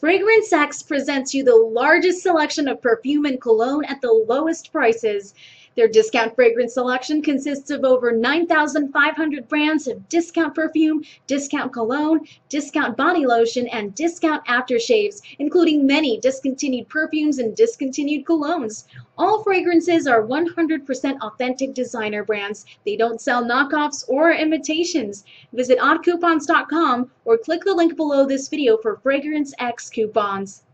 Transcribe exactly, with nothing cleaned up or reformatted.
Fragrance X presents you the largest selection of perfume and cologne at the lowest prices. Their discount fragrance selection consists of over nine thousand five hundred brands of discount perfume, discount cologne, discount body lotion, and discount aftershaves, including many discontinued perfumes and discontinued colognes. All fragrances are one hundred percent authentic designer brands. They don't sell knockoffs or imitations. Visit odd coupons dot com or click the link below this video for Fragrance X coupons.